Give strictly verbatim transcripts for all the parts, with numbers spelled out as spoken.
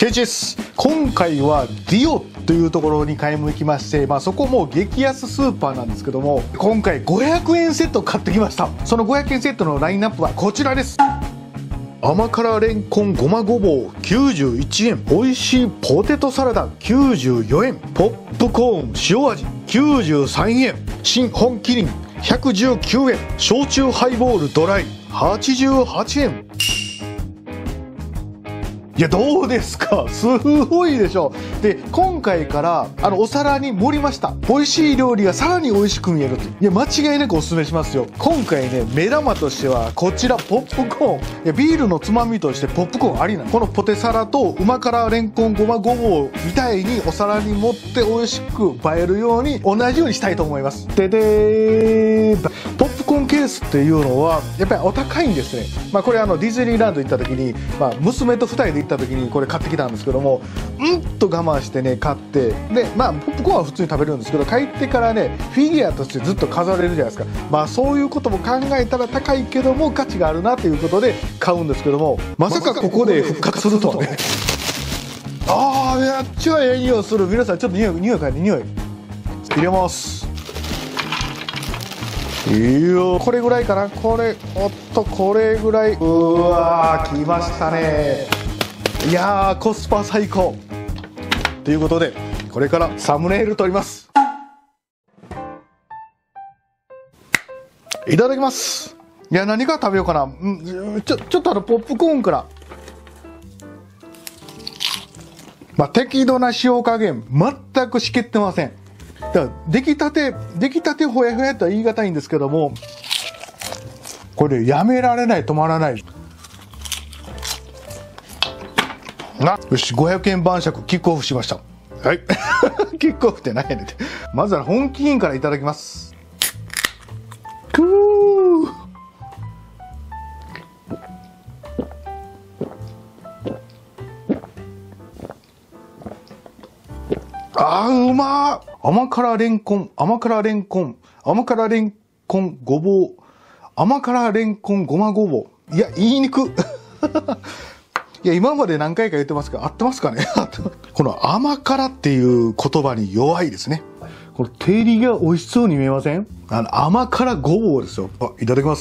ケイチです。今回はディオというところに買い物行きまして、まあ、そこも激安スーパーなんですけども、今回ごひゃくえんセット買ってきました。そのごひゃくえんセットのラインナップはこちらです。甘辛レンコンごまごぼうきゅうじゅういちえん、美味しいポテトサラダきゅうじゅうよえん、ポップコーン塩味きゅうじゅうさんえん、新本麒麟ひゃくじゅうきゅうえん、焼酎ハイボールドライはちじゅうはちえん。いや、どうですか、すごいでしょ。で、今回からあのお皿に盛りました。美味しい料理がさらに美味しく見えると。いや、間違いなくおすすめしますよ。今回ね、目玉としてはこちらポップコーン。いや、ビールのつまみとしてポップコーンありなの。このポテサラとうま辛レンコンごまごぼうみたいにお皿に盛って美味しく映えるように同じようにしたいと思います。ででーポップコーンケースっていうのはやっぱりお高いんですね。まあ、これあのディズニーランド行った時に、まあ、娘とふたりで行った時にこれ買ってきたんですけども、うんと我慢してね買って、でまあポップコーンは普通に食べるんですけど、帰ってからねフィギュアとしてずっと飾れるじゃないですか。まあそういうことも考えたら高いけども価値があるなということで買うんですけども、まさかここで復活するとはね。ああ、めっちゃええ匂いする。皆さんちょっと匂い匂い嗅いで、匂い入れます。いいよ、これぐらいかな。これおっとこれぐらい。うわー、きましたね。いやー、コスパ最高ということで、これからサムネイル撮ります。いただきます。いや、何から食べようかな。んちょちょっとあのポップコーンから。まあ、適度な塩加減全くしけってません。だから出来たて出来たてほやほやとは言い難いんですけども、これやめられない、止まらない。なよし、ごひゃくえん晩酌キックオフしました。はいキックオフって何やねんって。まずは本気品からいただきます。くーあー、うまー。甘辛レンコン甘辛レンコン甘辛レンコンごぼう甘辛レンコンごまごぼう。いや、言いにくいや、今まで何回か言ってますけど合ってますかねこの甘辛っていう言葉に弱いですね。この照りが美味しそうに見えません？あの甘辛ごぼうですよ。あ、いただきます。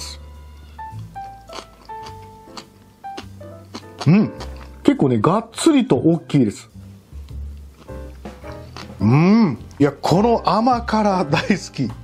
うん、結構ねがっつりと大きいです。うん、いや、この甘辛大好き。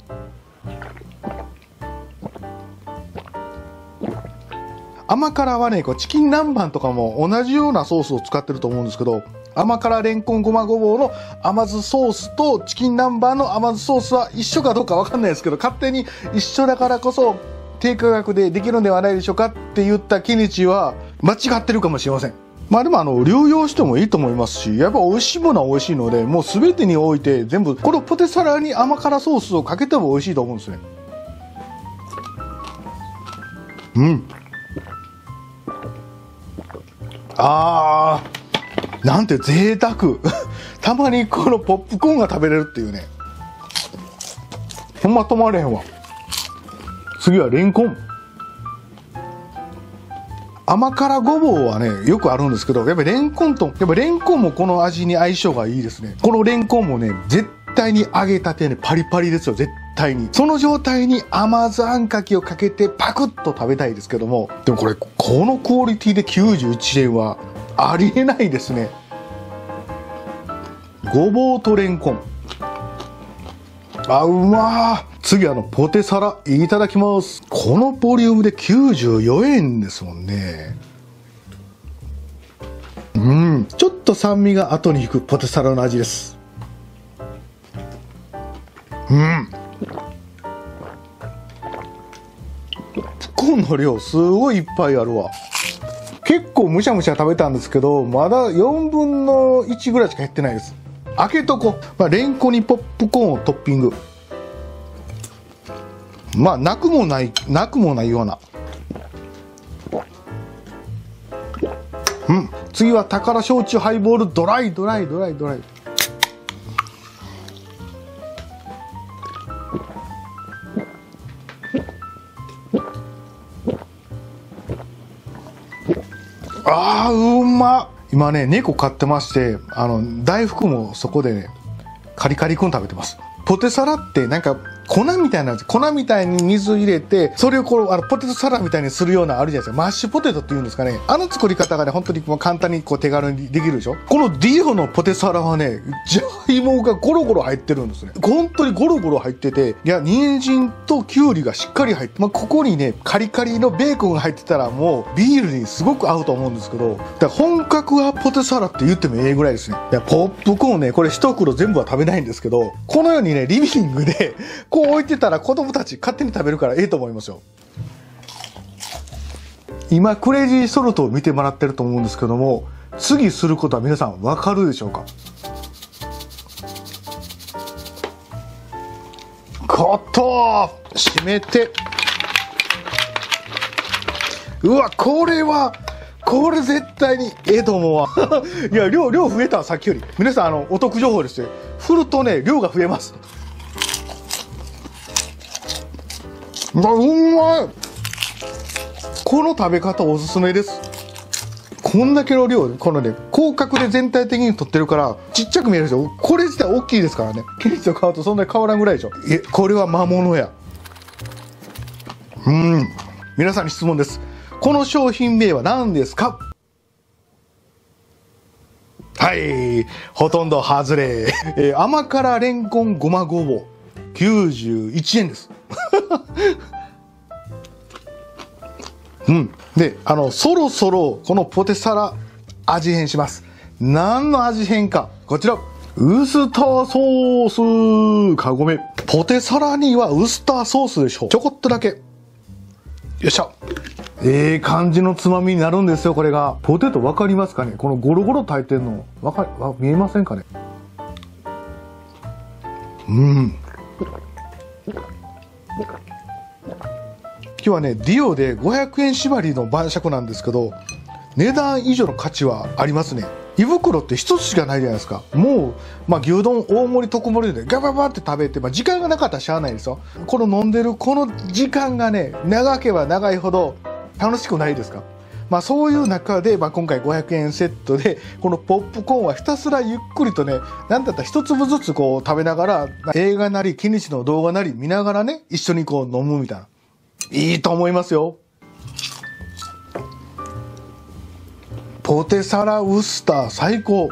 甘辛はね、こうチキン南蛮とかも同じようなソースを使ってると思うんですけど、甘辛レンコンごまごぼうの甘酢ソースとチキン南蛮の甘酢ソースは一緒かどうかわかんないですけど、勝手に一緒だからこそ低価格でできるんではないでしょうかって言ったキニチは間違ってるかもしれません。まあでもあの流用してもいいと思いますし、やっぱ美味しいものは美味しいので、もう全てにおいて全部このポテサラに甘辛ソースをかけても美味しいと思うんですね。うん、あー、なんて贅沢たまにこのポップコーンが食べれるっていうね。ほんま止まれへんわ。次はレンコン。甘辛ごぼうはねよくあるんですけど、やっぱりレンコンとやっぱレンコンもこの味に相性がいいですね。このレンコンもね絶対に揚げたてねパリパリですよ、絶対に。その状態に甘酢あんかけをかけてパクッと食べたいですけども、でもこれこのクオリティできゅうじゅういちえんはありえないですね。ごぼうとレンコン、あ、うまー。次あのポテサラいただきます。このボリュームできゅうじゅうよえんですもんね。うん、ちょっと酸味が後に引くポテサラの味です。うん、コーンの量すごいいっぱいあるわ。結構むしゃむしゃ食べたんですけど、まだよんぶんのいちぐらいしか減ってないです。開けとこ。まあ、レンコンにポップコーンをトッピング。まあなくもないなくもないような。うん、次は宝焼酎ハイボールドライドライドライドライ。あー、うまっ。 今ね、猫飼ってまして、あの、大福もそこでね、カリカリ君食べてます。ポテサラってなんか粉みたいな、粉みたいに水入れて、それをこう、あの、ポテトサラみたいにするようなあるじゃないですか。マッシュポテトっていうんですかね。あの作り方がね、本当にもう簡単にこう手軽にできるでしょ。このディオのポテサラはね、じゃがいもがゴロゴロ入ってるんですね。本当にゴロゴロ入ってて、いや、人参とキュウリがしっかり入って、まあ、ここにね、カリカリのベーコンが入ってたらもうビールにすごく合うと思うんですけど、だから本格派ポテサラって言ってもええぐらいですね。いや、ポップコーンね、これ一袋全部は食べないんですけど、このようにね、リビングでこう置いてたら子供たち勝手に食べるからええと思いますよ。今クレイジーソルトを見てもらってると思うんですけども、次することは皆さん分かるでしょうか。コット閉めて、うわ、これはこれ絶対にええと思うわいや、量量増えたわ、さっきより。皆さん、あのお得情報ですよ。振るとね、量が増えます。うわ、うまい。この食べ方おすすめです。こんだけの量、このね、広角で全体的に取ってるからちっちゃく見えるでしょ。これ自体大きいですからね。ケーキと買うとそんなに変わらんぐらいでしょ。え、これは魔物や。うん。皆さんに質問です。この商品名は何ですか？はい、ほとんど外れ。えー、甘辛レンコンごまごぼうきゅうじゅういちえんです。うん。で、あの、そろそろこのポテサラ味変します。何の味変か。こちら。ウスターソース。カゴメ。ポテサラにはウスターソースでしょ。ちょこっとだけ。よいしょ。ええ感じのつまみになるんですよ、これが。ポテト分かりますかね？このゴロゴロ炊いてんの。わか、わ、見えませんかね？うん。今日はね、ディオでごひゃくえん縛りの晩酌なんですけど、値段以上の価値はありますね。胃袋って一つしかないじゃないですか。もう、まあ、牛丼大盛り特盛りでガババって食べて、まあ、時間がなかったらしゃあないですよ。この飲んでるこの時間がね、長ければ長いほど楽しくないですか。まあ、そういう中で、まあ、今回ごひゃくえんセットでこのポップコーンはひたすらゆっくりとね、なんだったら一粒ずつこう食べながら映画なりキニチの動画なり見ながらね、一緒にこう飲むみたいな。いいと思いますよ。ポテサラウスター最高。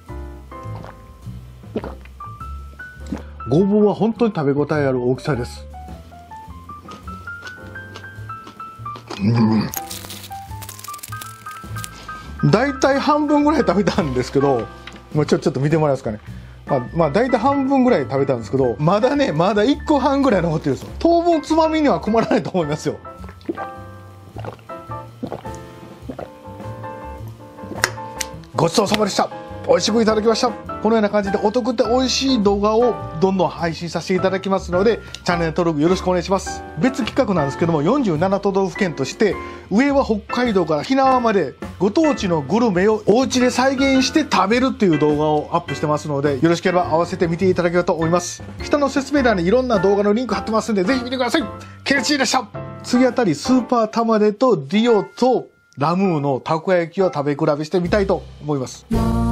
ごぼうは本当に食べ応えある大きさです。うん。だいたい半分ぐらい食べたんですけど、もうちょちょっと見てもらえますかね。まあ、まあ、だいたい半分ぐらい食べたんですけど、まだね、まだいっこはんぐらい残ってるんですよ。当分つまみには困らないと思いますよ。ごちそうさまでした。美味しくいただきました。このような感じでお得で美味しい動画をどんどん配信させていただきますので、チャンネル登録よろしくお願いします。別企画なんですけども、よんじゅうなな都道府県として、上は北海道から沖縄までご当地のグルメをお家で再現して食べるっていう動画をアップしてますので、よろしければ合わせて見ていただければと思います。下の説明欄にいろんな動画のリンク貼ってますんで、ぜひ見てください。ケルチーでした。次あたりスーパータマネとディオとラムーのたこ焼きを食べ比べしてみたいと思います。